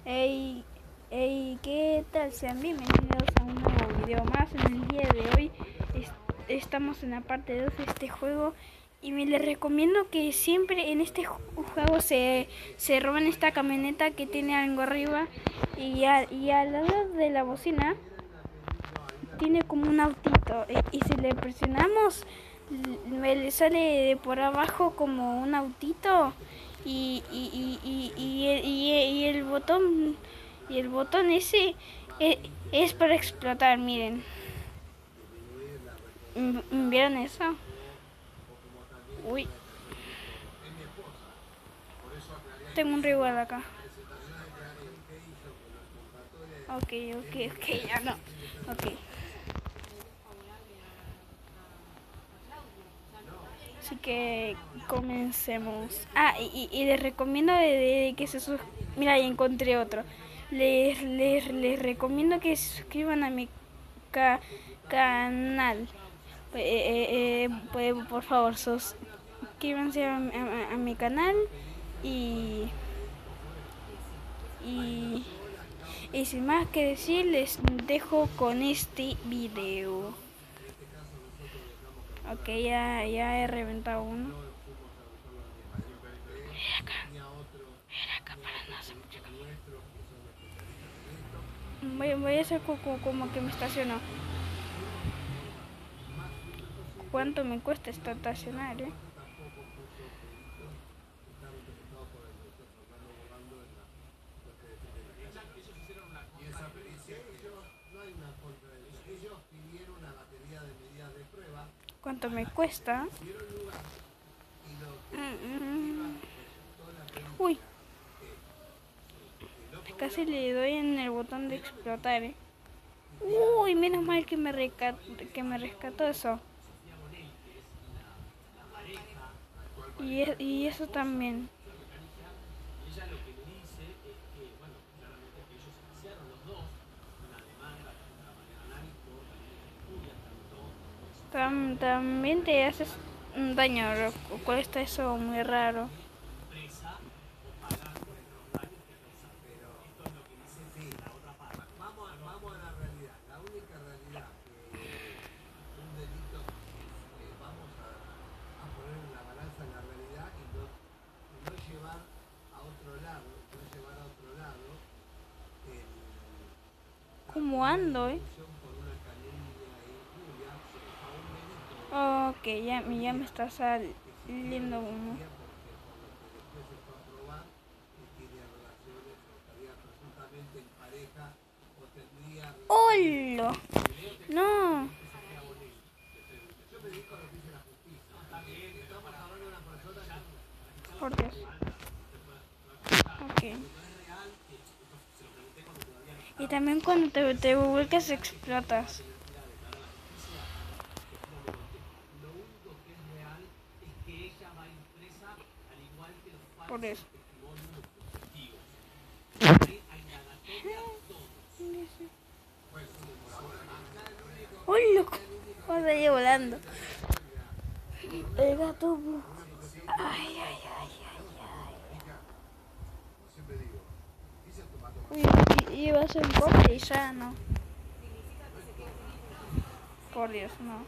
Hey, hey, ¿qué tal? Sean bienvenidos a un nuevo video más. En el día de hoy estamos en la parte 2 de este juego y me les recomiendo que siempre en este juego se roban esta camioneta que tiene algo arriba y al lado de la bocina tiene como un autito y si le presionamos me le sale de por abajo como un autito y el botón ese es para explotar. Miren, ¿vieron eso? Uy, tengo un rival acá. Ok, ya no. Ok. Así que comencemos. Y les recomiendo que se suscriban. Mira, ahí encontré otro. Les recomiendo que se suscriban a mi canal. Por favor, suscríbanse a mi canal y, y, y sin más que decir, les dejo con este video. Ok, ya he reventado uno. Era acá para no hacer mucha camino. Voy a hacer como que me estaciono. ¿Cuánto me cuesta estacionar, ¿Cuánto me cuesta? Uy, casi le doy en el botón de explotar, Uy, menos mal que me rescató eso. Y eso también. También te haces un daño. Cuesta eso muy raro. ¿Cómo ando, Ok, ya me está saliendo uno. ¡Hola! No. Por Dios. Ok. Y también cuando te vuelcas explotas. Por eso. ¡Uy, loco! Vamos a ir volando. El gato. Ay. Uy, iba a ser un cofre y ya no. Por Dios, no.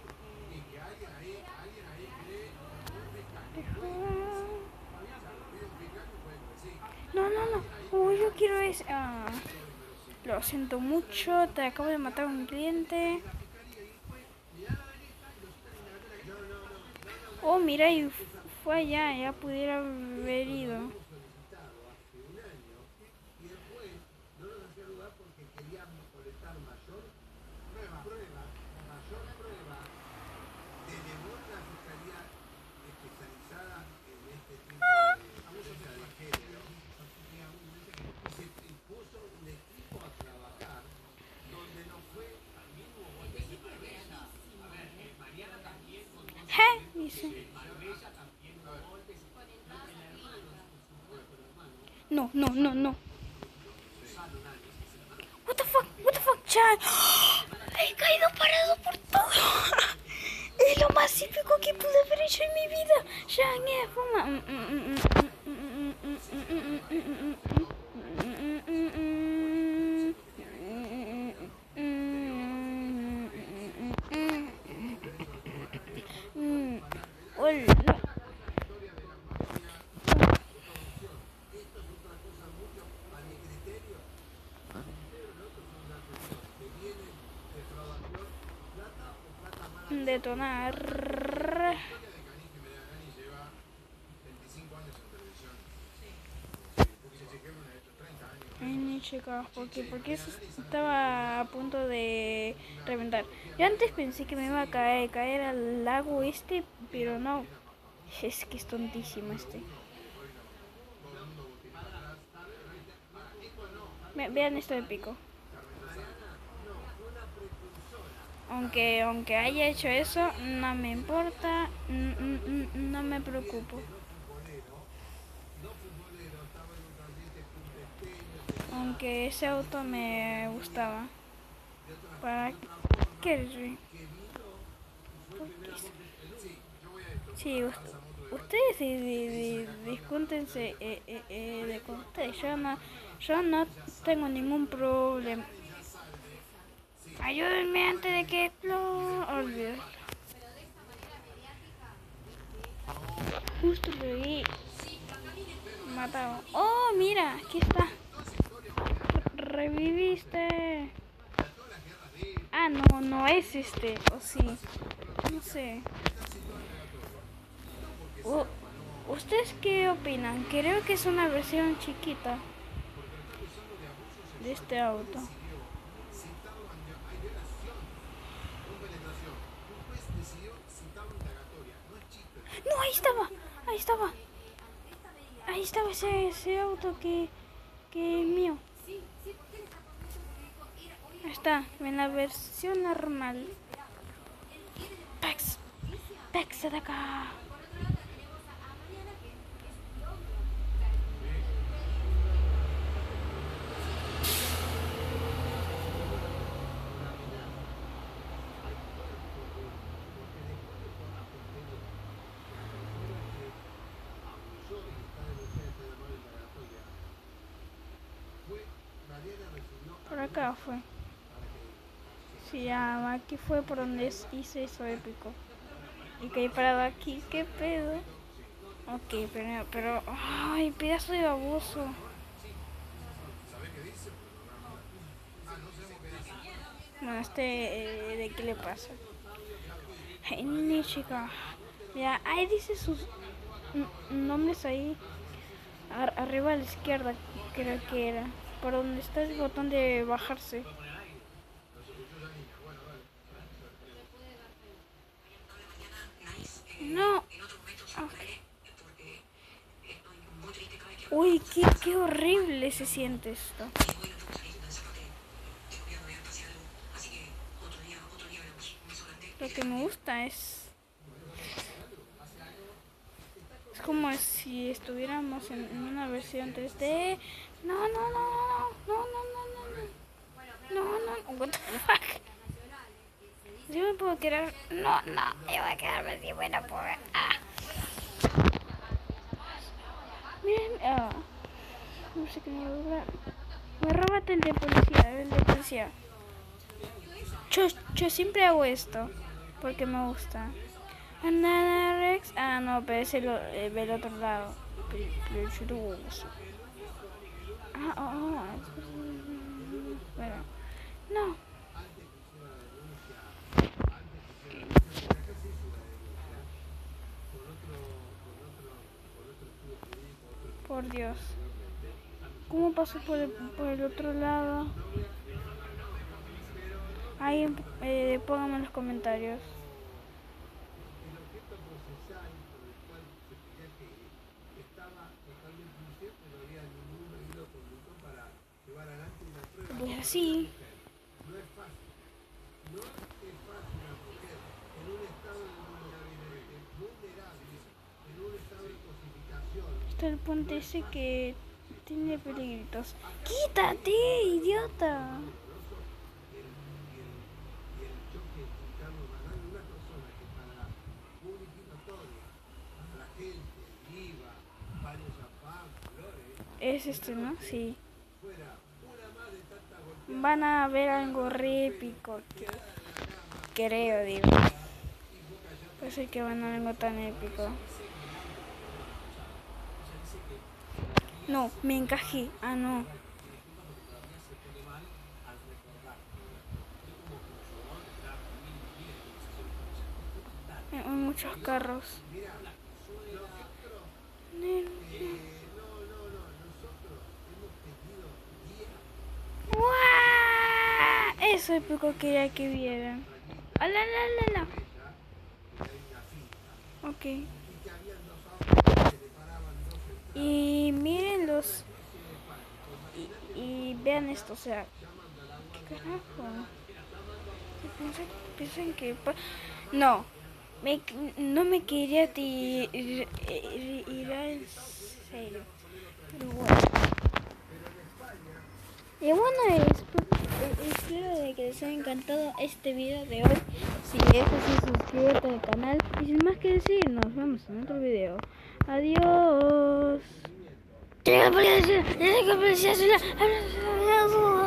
No. Uy, yo quiero ese. Lo siento mucho, te acabo de matar a un cliente. Oh, mira, y fue allá, ya pudiera haber ido. Dice. No. What the fuck, Chan. He caído parado por todo. Es lo más épico que pude haber hecho en mi vida. Chan, fuma. un detonar. Ay, ni chicos, porque eso estaba a punto de reventar. Yo antes pensé que me iba a caer al lago este, pero no. Es que es tontísimo este. Vean esto de pico. Aunque haya hecho eso, no me importa, no me preocupo. Aunque ese auto me gustaba. ¿Para qué? Sí, ustedes discúntense de con ustedes. Yo no tengo ningún problema. Ayúdenme antes de que lo olvide. Justo lo vi matado. Oh, mira, aquí está. Reviviste. Ah, no es este. O sí. No sé. ¿Ustedes qué opinan? Creo que es una versión chiquita de este auto. No, ahí estaba ese auto que es mío. Ahí está, en la versión normal. Pex de acá. Por acá fue. Sí, aquí fue por donde hice eso épico. Y caí parado aquí, qué pedo. Ok, pero ay, pedazo de baboso. Bueno, ¿de qué le pasa? Hey, ni chica. Mira, ahí dice sus nombres ahí. Arriba a la izquierda, creo que era. Por donde está el botón de bajarse. No. Okay. Uy, qué horrible se siente esto. Lo que me gusta es como si estuviéramos en una versión 3D. No, what the fuck. Yo me puedo quedar. No, yo voy a quedarme así, bueno, pues. Miren, no sé qué me roba. Me roba el de policía, Yo siempre hago esto porque me gusta. Banana Rex. Ah, no, pero es el otro lado. Peligroso. Bueno, no. Por Dios. ¿Cómo pasó por el otro lado? Ahí pónganme en los comentarios. Pues así. Está el puente ese que tiene peligritos. ¡Quítate, idiota! Es este, ¿no? Sí. Van a ver algo re épico. Creo, digo. Puede ser que van a ver algo tan épico. No, me encajé. Ah, no. muchos carros. ¡Guau! Eso es poco que quería que vieran. ¡Ala, la, la, la! Ok. Y miren los... Y vean esto, o sea... ¿Qué carajo? Piensan que... No. No me quería ir en serio. Pero bueno. Y bueno, espero de que les haya encantado este video de hoy. Si es así, suscríbete al canal. Y sin más que decir, nos vemos en otro video. Adiós.